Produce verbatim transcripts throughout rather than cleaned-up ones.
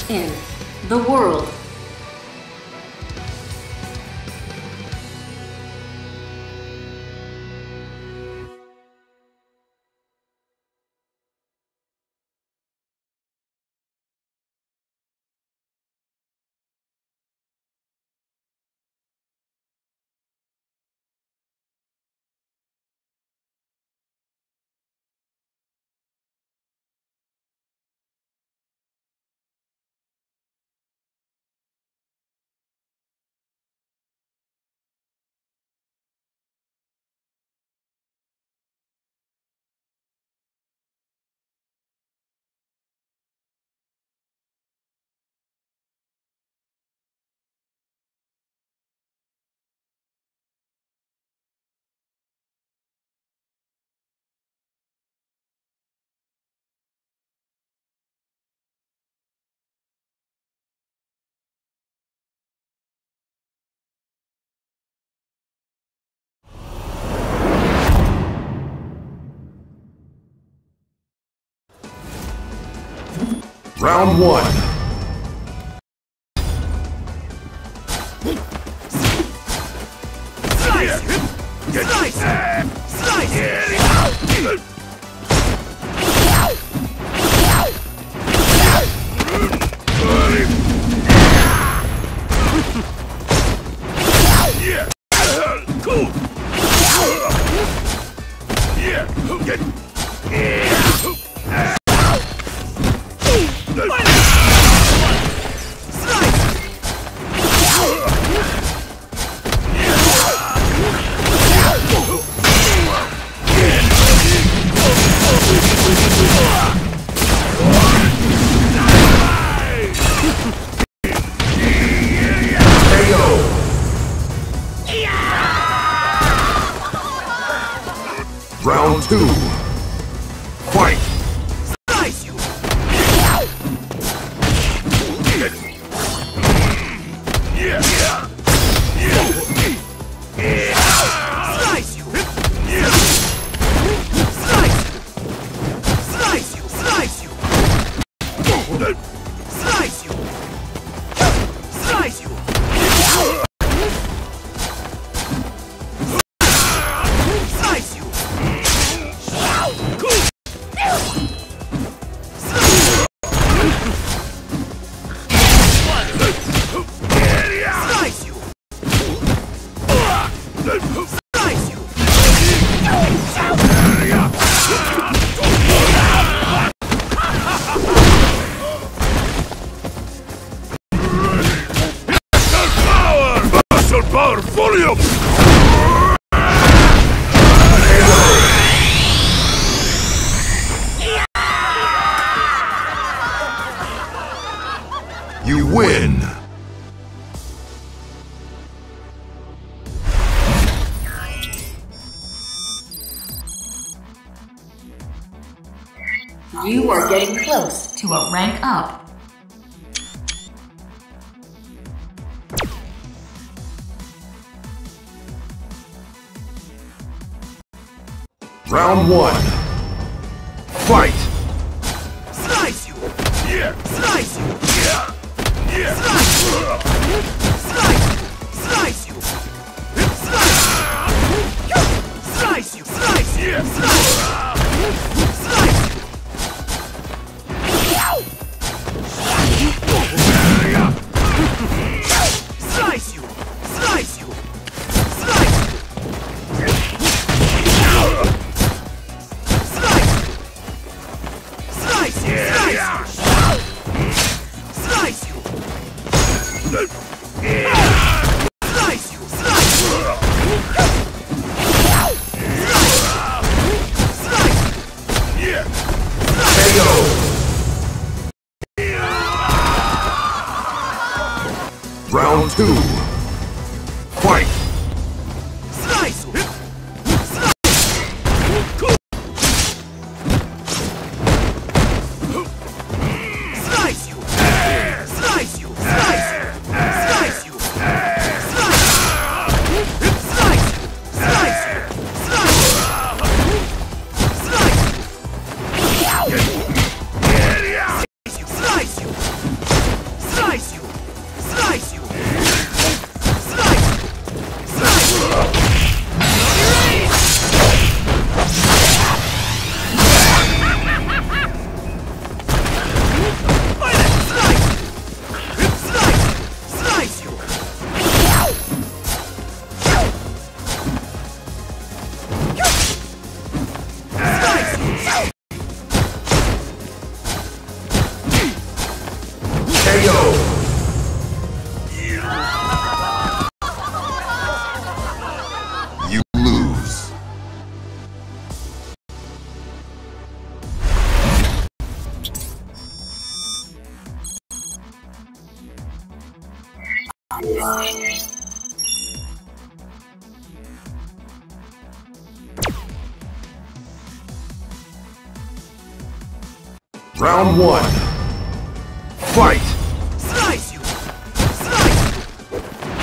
in the world. Round one. Slice! Slice! Slice! Yeah! Cool! Yeah! Get! Round two. Fight! Slice you! Yeah! Yeah! Slice you! Slice! Slice you! Slice you! Slice you! Slice you! Slice you! Slice you! Slice you! Power! Muscle power volume! You win! You are getting close to a rank up. Round one. Fight! Slice you! Yeah! Slice you! Yeah! Yeah! Slice you! Slice you! Slice you! Slice you! Slice you! Yeah! Slice! Slice you! Slice you! Slice you! Slice you! Slice you! Slice you! Slice you! Slice you! Yeah! K O! Round two. Fight! Slice you! Slice you! Slice you! Slice you! Slice you! Slice! Slice you! Slice you! Slice! Slice you! Slice you! Slice you! Round one. Fight! Slice you! Slice you!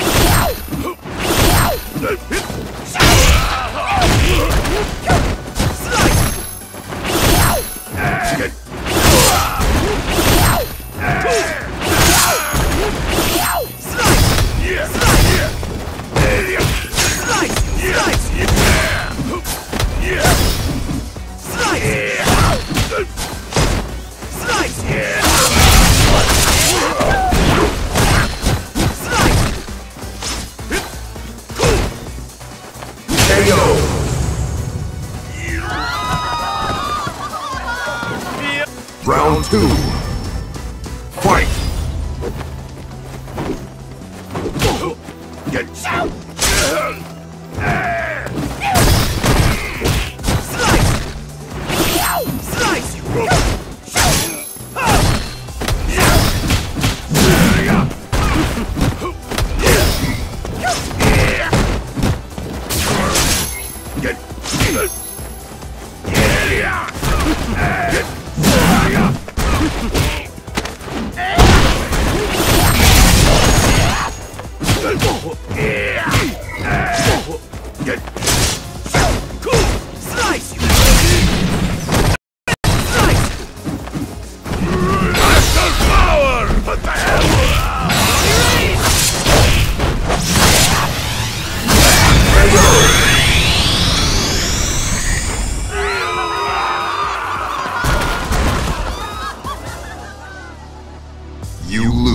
Round two. Fight! Get out! Slice you! Slice you! You lose.